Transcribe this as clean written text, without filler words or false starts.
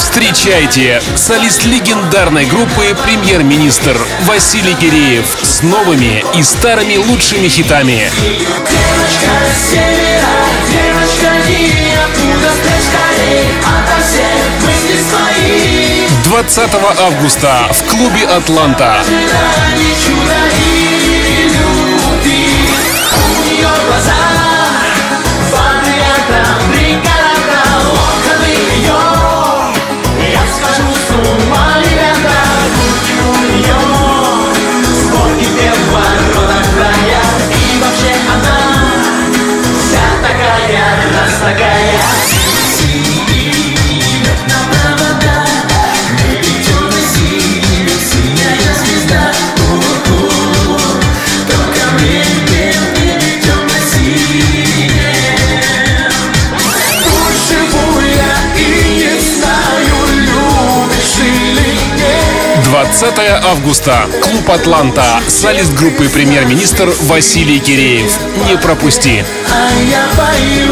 Встречайте, солист легендарной группы «Премьер-министр» Василий Киреев с новыми и старыми лучшими хитами. 20 августа в клубе «Атланта». «20 августа. Клуб «Атланта». Солист группы «Премьер-министр» Василий Киреев. Не пропусти.